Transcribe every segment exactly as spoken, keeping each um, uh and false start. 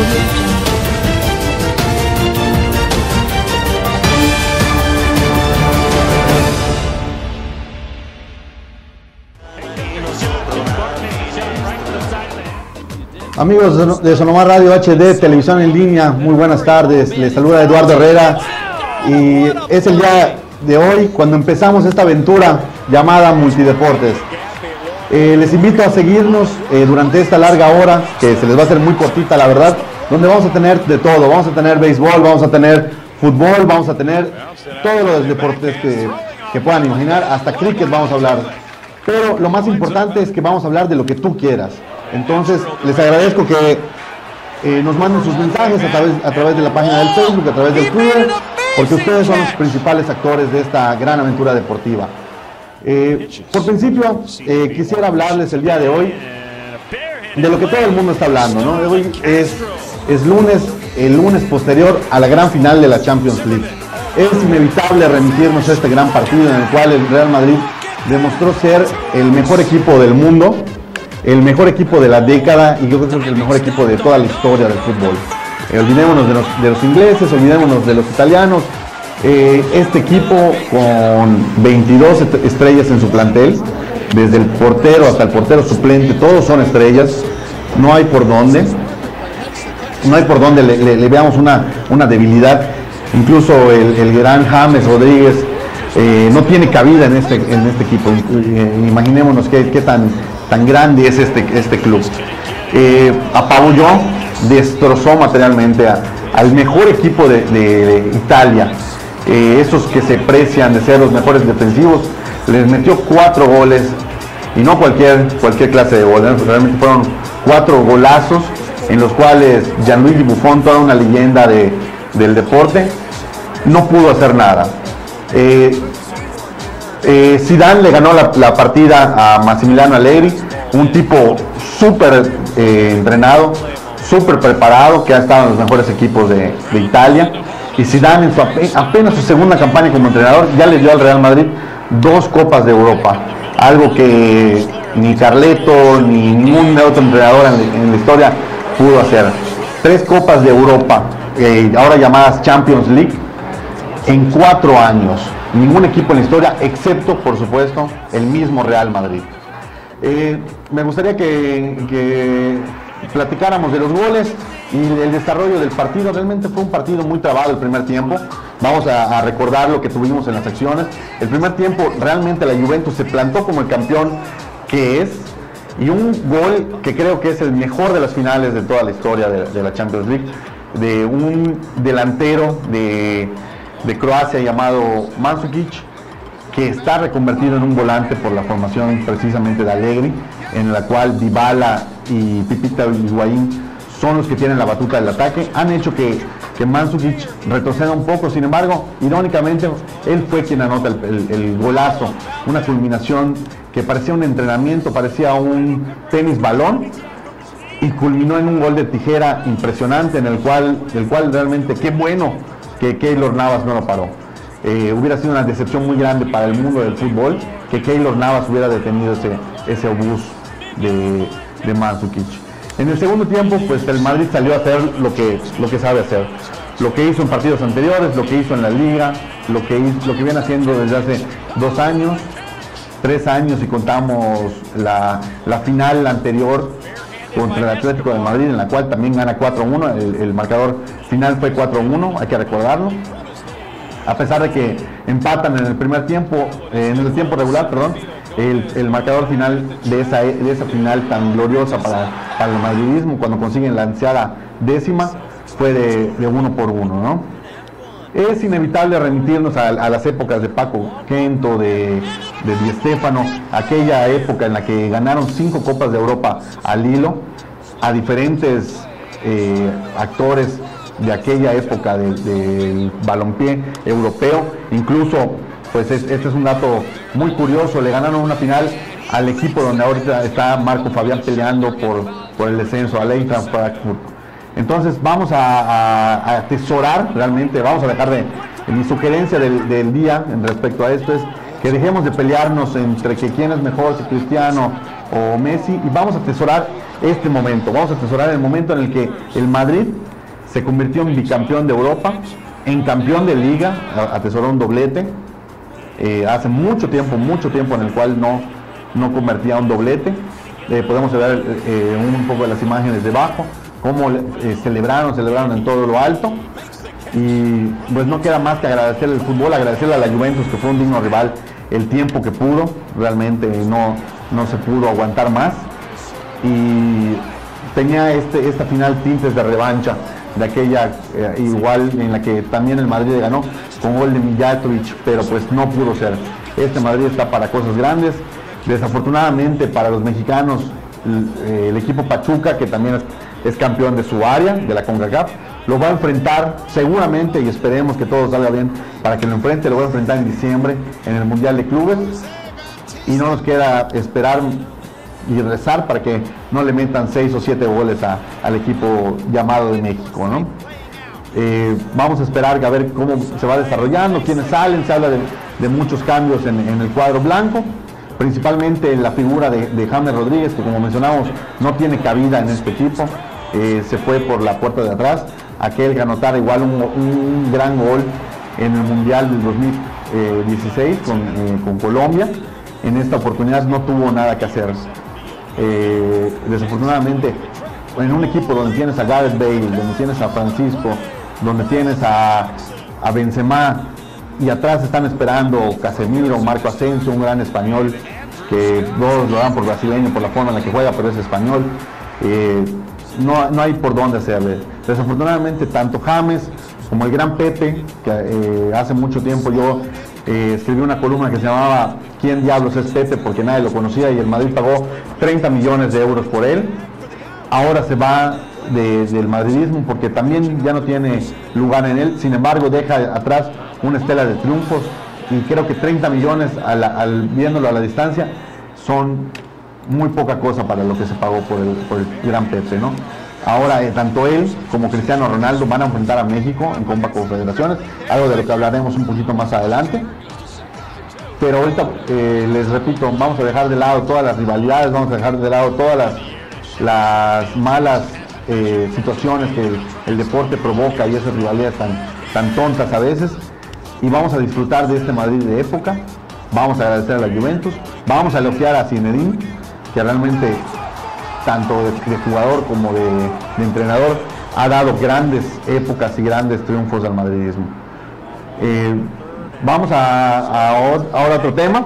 Amigos de Sonomar Radio H D, Televisión en Línea, muy buenas tardes. Les saluda Eduardo Herrera y es el día de hoy cuando empezamos esta aventura llamada Multideportes. Eh, les invito a seguirnos eh, durante esta larga hora, que se les va a hacer muy cortita la verdad, donde vamos a tener de todo. Vamos a tener béisbol, vamos a tener fútbol, vamos a tener todos los deportes que, que puedan imaginar, hasta cricket vamos a hablar. Pero lo más importante es que vamos a hablar de lo que tú quieras. Entonces, les agradezco que eh, nos manden sus mensajes a través, a través de la página del Facebook, a través del Twitter, porque ustedes son los principales actores de esta gran aventura deportiva. Eh, por principio, eh, quisiera hablarles el día de hoy de lo que todo el mundo está hablando, ¿no? Hoy es, es lunes, el lunes posterior a la gran final de la Champions League. Es inevitable remitirnos a este gran partido en el cual el Real Madrid demostró ser el mejor equipo del mundo, el mejor equipo de la década y yo creo que el mejor equipo de toda la historia del fútbol. Eh, olvidémonos de los, de los ingleses, olvidémonos de los italianos. Eh, este equipo con veintidós estrellas en su plantel, desde el portero hasta el portero suplente, todos son estrellas, no hay por dónde, no hay por dónde le, le, le veamos una, una debilidad. Incluso el, el gran James Rodríguez eh, no tiene cabida en este, en este equipo. Eh, imaginémonos qué, qué tan tan grande es este, este club. Eh, apabulló, destrozó materialmente a, al mejor equipo de, de, de Italia, eh, esos que se precian de ser los mejores defensivos, les metió cuatro goles, y no cualquier, cualquier clase de gol, ¿eh? Realmente fueron cuatro golazos, en los cuales Gianluigi Buffon, toda una leyenda de, del deporte, no pudo hacer nada. Eh, Eh, Zidane le ganó la, la partida a Massimiliano Allegri, un tipo súper eh, entrenado, súper preparado, que ha estado en los mejores equipos de, de Italia. Y Zidane en su apenas su segunda campaña como entrenador ya le dio al Real Madrid dos Copas de Europa, algo que ni Carleto ni ningún otro entrenador en, en la historia pudo hacer. Tres Copas de Europa, eh, ahora llamadas Champions League, en cuatro años. Ningún equipo en la historia, excepto, por supuesto, el mismo Real Madrid. Eh, me gustaría que, que platicáramos de los goles y el desarrollo del partido. Realmente fue un partido muy trabado el primer tiempo. Vamos a, a recordar lo que tuvimos en las acciones. El primer tiempo, realmente la Juventus se plantó como el campeón que es, y un gol que creo que es el mejor de las finales de toda la historia de, de la Champions League, de un delantero de... de Croacia llamado Mandzukic, que está reconvertido en un volante por la formación precisamente de Allegri, en la cual Dybala y Pipita Higuaín son los que tienen la batuta del ataque. Han hecho que, que Mandzukic retroceda un poco, sin embargo, irónicamente, él fue quien anota el, el, el golazo, una culminación que parecía un entrenamiento, parecía un tenis balón, y culminó en un gol de tijera impresionante, en el cual, el cual realmente, qué bueno que Keylor Navas no lo paró. Eh, hubiera sido una decepción muy grande para el mundo del fútbol que Keylor Navas hubiera detenido ese, ese obús de, de Mandzukic. En el segundo tiempo, pues el Madrid salió a hacer lo que, lo que sabe hacer. Lo que hizo en partidos anteriores, lo que hizo en la Liga, lo que, hizo, lo que viene haciendo desde hace dos años, tres años, y contamos la, la final anterior contra el Atlético de Madrid, en la cual también gana cuatro uno, el, el marcador final fue cuatro uno, hay que recordarlo, a pesar de que empatan en el primer tiempo, eh, en el tiempo regular, perdón, el, el marcador final de esa, de esa final tan gloriosa para, para el madridismo, cuando consiguen la ansiada décima, fue de, de uno por uno, ¿no? Es inevitable remitirnos a, a las épocas de Paco Gento, de, de Di Stéfano, aquella época en la que ganaron cinco Copas de Europa al hilo, a diferentes eh, actores de aquella época del de balompié europeo. Incluso, pues es, este es un dato muy curioso, le ganaron una final al equipo donde ahorita está Marco Fabián peleando por, por el descenso, al Eintracht Frankfurt. Entonces vamos a, a, a atesorar realmente, vamos a dejar de, mi sugerencia del, del día en respecto a esto es que dejemos de pelearnos entre que quién es mejor, si Cristiano o Messi, y vamos a atesorar este momento, vamos a atesorar el momento en el que el Madrid se convirtió en bicampeón de Europa, en campeón de Liga, atesoró un doblete, eh, hace mucho tiempo, mucho tiempo en el cual no, no convertía un doblete. Eh, podemos ver eh, un poco de las imágenes debajo, cómo eh, celebraron, celebraron en todo lo alto, y pues no queda más que agradecerle el fútbol, agradecerle a la Juventus, que fue un digno rival el tiempo que pudo, realmente no, no se pudo aguantar más, y tenía este, esta final tintes de revancha de aquella eh, igual en la que también el Madrid ganó con gol de Mijatovic, pero pues no pudo ser. Este Madrid está para cosas grandes. Desafortunadamente para los mexicanos, el, el equipo Pachuca, que también es, es campeón de su área, de la CONCACAF, lo va a enfrentar seguramente, y esperemos que todo salga bien para que lo enfrente, lo va a enfrentar en diciembre en el Mundial de Clubes, y no nos queda esperar y rezar para que no le metan seis o siete goles a, al equipo llamado de México, ¿no? Eh, vamos a esperar a ver cómo se va desarrollando, quiénes salen. Se habla de, de muchos cambios en, en el cuadro blanco, principalmente la figura de, de James Rodríguez, que como mencionamos no tiene cabida en este equipo. Eh, se fue por la puerta de atrás, aquel que anotara igual un, un gran gol en el Mundial del dos mil dieciséis con, eh, con Colombia. En esta oportunidad no tuvo nada que hacer. Eh, desafortunadamente, en un equipo donde tienes a Gareth Bale, donde tienes a Francisco, donde tienes a, a Benzema, y atrás están esperando Casemiro, Marco Asensio, un gran español, que todos lo dan por brasileño por la forma en la que juega, pero es español. Eh, no, no hay por dónde hacerle. Desafortunadamente, tanto James como el gran Pepe, que eh, hace mucho tiempo yo eh, escribí una columna que se llamaba ¿Quién diablos es Pepe?, porque nadie lo conocía, y el Madrid pagó treinta millones de euros por él. Ahora se va de, del madridismo porque también ya no tiene lugar en él. Sin embargo, deja atrás una estela de triunfos, y creo que treinta millones al, al, viéndolo a la distancia son muy poca cosa para lo que se pagó por el, por el gran Pepe, ¿no? Ahora eh, tanto él como Cristiano Ronaldo van a enfrentar a México en Copa Confederaciones, algo de lo que hablaremos un poquito más adelante. Pero ahorita eh, les repito, vamos a dejar de lado todas las rivalidades, vamos a dejar de lado todas las, las malas eh, situaciones que el, el deporte provoca, y esas rivalidades tan, tan tontas a veces, y vamos a disfrutar de este Madrid de época. Vamos a agradecer a la Juventus, vamos a elogiar a Zinedine, que realmente tanto de, de jugador como de, de entrenador ha dado grandes épocas y grandes triunfos al madridismo. Eh, vamos a, a ahora otro tema.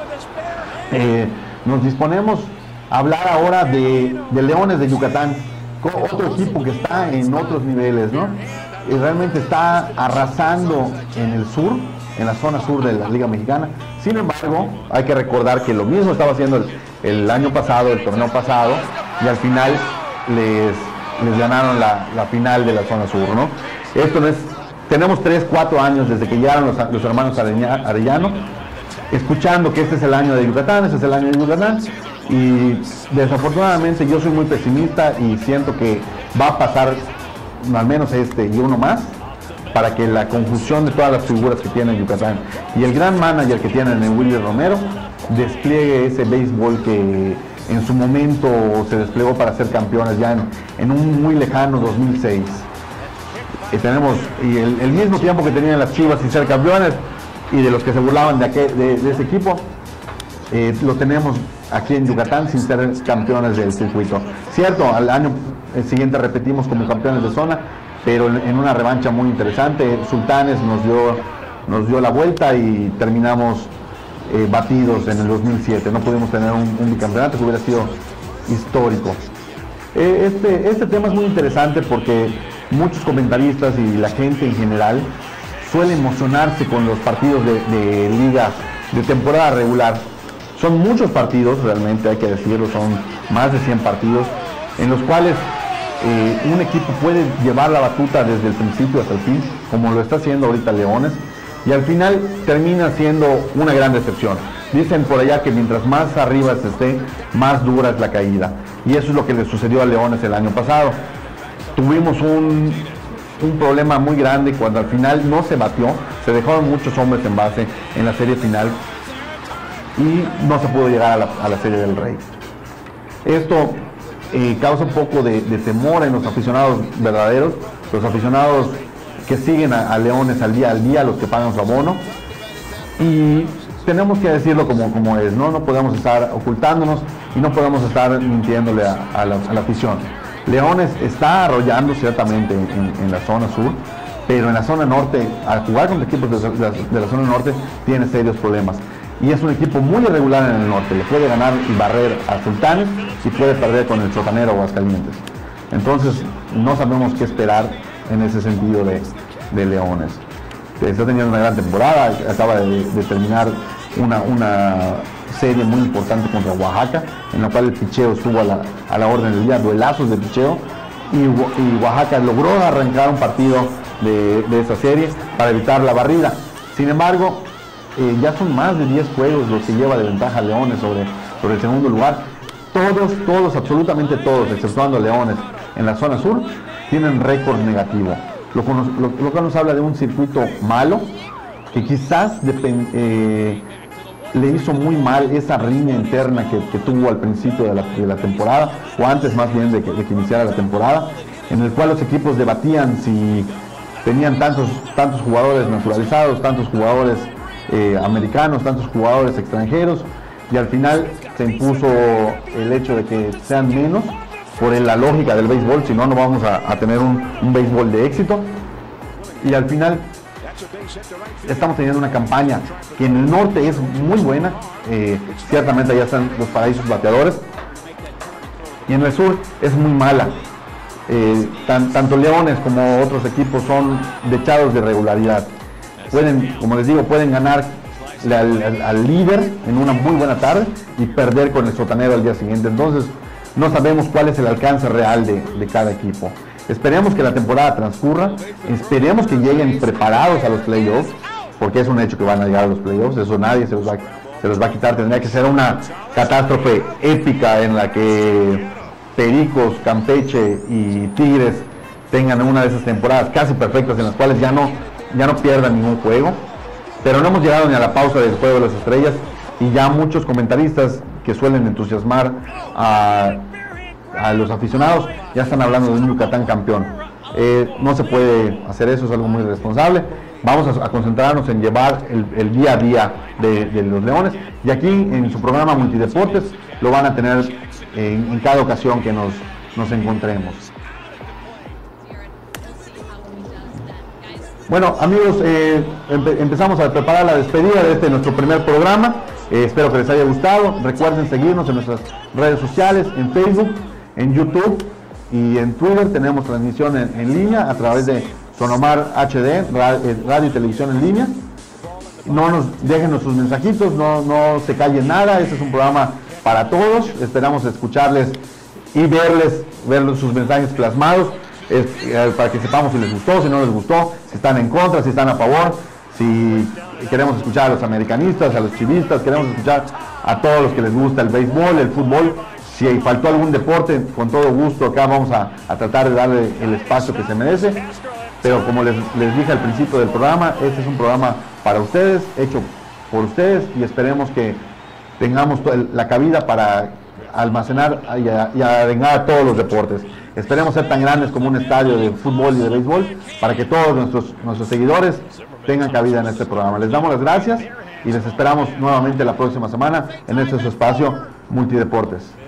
Eh, nos disponemos a hablar ahora de, de Leones de Yucatán, otro equipo que está en otros niveles, ¿no? Y realmente está arrasando en el sur, en la zona sur de la Liga Mexicana. Sin embargo, hay que recordar que lo mismo estaba haciendo el, el año pasado, el torneo pasado, y al final les, les ganaron la, la final de la zona sur, ¿no? Esto no es, tenemos tres, cuatro años desde que llegaron los, los hermanos Arellano, escuchando que este es el año de Yucatán, este es el año de Yucatán, y desafortunadamente yo soy muy pesimista y siento que va a pasar al menos este y uno más, para que la conjunción de todas las figuras que tiene Yucatán y el gran manager que tienen en Willy Romero despliegue ese béisbol que en su momento se desplegó para ser campeones ya en, en un muy lejano dos mil seis. Y tenemos y el, el mismo tiempo que tenían las Chivas sin ser campeones, y de los que se burlaban de, aquel, de, de ese equipo, eh, lo tenemos aquí en Yucatán sin ser campeones del circuito. Cierto, al año siguiente repetimos como campeones de zona, pero en una revancha muy interesante. Sultanes nos dio, nos dio la vuelta y terminamos eh, batidos en el dos mil siete. No pudimos tener un, un bicampeonato que hubiera sido histórico. Eh, este, este tema es muy interesante porque muchos comentaristas y la gente en general suele emocionarse con los partidos de, de liga de temporada regular. Son muchos partidos, realmente hay que decirlo, son más de cien partidos en los cuales eh, un equipo puede llevar la batuta desde el principio hasta el fin, como lo está haciendo ahorita Leones, y al final termina siendo una gran decepción. Dicen por allá que mientras más arriba se esté, más dura es la caída, y eso es lo que le sucedió a Leones el año pasado. Tuvimos un, un problema muy grande cuando al final no se batió, se dejaron muchos hombres en base en la serie final, y no se pudo llegar a la, a la Serie del Rey. Esto eh, causa un poco de, de temor en los aficionados verdaderos, los aficionados que siguen a, a Leones al día al día, los que pagan su abono. Y tenemos que decirlo como, como es, ¿no? No podemos estar ocultándonos y no podemos estar mintiéndole a, a, la, a la afición. Leones está arrollando ciertamente en, en la zona sur, pero en la zona norte, al jugar con equipos de, de, de la zona norte, tiene serios problemas. Y es un equipo muy irregular en el norte, le puede ganar y barrer a Sultanes y puede perder con el Sotanero o Aguascalientes. Entonces no sabemos qué esperar en ese sentido de, de Leones. Está teniendo una gran temporada, acaba de, de terminar una, una serie muy importante contra Oaxaca, en la cual el picheo estuvo a la, a la orden del día, duelazos de picheo, y, y Oaxaca logró arrancar un partido de, de esa serie para evitar la barrida. Sin embargo, eh, ya son más de diez juegos los que lleva de ventaja Leones sobre, sobre el segundo lugar. Todos, todos, absolutamente todos, exceptuando Leones en la zona sur, tienen récord negativo. Lo, lo, lo cual nos habla de un circuito malo, que quizás depend, eh, le hizo muy mal esa riña interna que, que tuvo al principio de la, de la temporada, o antes más bien de que, de que iniciara la temporada, en el cual los equipos debatían si tenían tantos, tantos jugadores naturalizados, tantos jugadores eh, americanos, tantos jugadores extranjeros, y al final se impuso el hecho de que sean menos por la lógica del béisbol, si no, no vamos a, a tener un, un béisbol de éxito. Y al final estamos teniendo una campaña que en el norte es muy buena, eh, ciertamente allá están los paraísos bateadores, y en el sur es muy mala. Eh, tan, tanto Leones como otros equipos son dechados de regularidad. Pueden, como les digo, pueden ganar al, al, al líder en una muy buena tarde y perder con el Sotanero al día siguiente. Entonces no sabemos cuál es el alcance real de, de cada equipo. Esperemos que la temporada transcurra, esperemos que lleguen preparados a los playoffs, porque es un hecho que van a llegar a los playoffs, eso nadie se los va, se los va a quitar. Tendría que ser una catástrofe épica en la que Pericos, Campeche y Tigres tengan una de esas temporadas casi perfectas en las cuales ya no, ya no pierdan ningún juego, pero no hemos llegado ni a la pausa del Juego de las Estrellas y ya muchos comentaristas que suelen entusiasmar a, a los aficionados ya están hablando de un Yucatán campeón. Eh, no se puede hacer eso, es algo muy irresponsable. Vamos a, a concentrarnos en llevar el, el día a día de, de los Leones, y aquí en su programa Multideportes lo van a tener en, en cada ocasión que nos, nos encontremos. Bueno, amigos, eh, empe empezamos a preparar la despedida de este nuestro primer programa. Eh, espero que les haya gustado. Recuerden seguirnos en nuestras redes sociales, en Facebook, en YouTube y en Twitter. Tenemos transmisión en, en línea a través de Sonomar H D, radio y televisión en línea. No nos dejen sus mensajitos, no, no se callen nada. Este es un programa para todos. Esperamos escucharles y verles, ver sus mensajes plasmados, es, eh, para que sepamos si les gustó, si no les gustó, si están en contra, si están a favor. Si queremos escuchar a los americanistas, a los chivistas, queremos escuchar a todos los que les gusta el béisbol, el fútbol. Si faltó algún deporte, con todo gusto acá vamos a, a tratar de darle el espacio que se merece. Pero como les, les dije al principio del programa, este es un programa para ustedes, hecho por ustedes, y esperemos que tengamos la cabida para almacenar y, a, y arengar a todos los deportes. Esperemos ser tan grandes como un estadio de fútbol y de béisbol para que todos nuestros, nuestros seguidores tengan cabida en este programa. Les damos las gracias y les esperamos nuevamente la próxima semana en este su espacio Multideportes.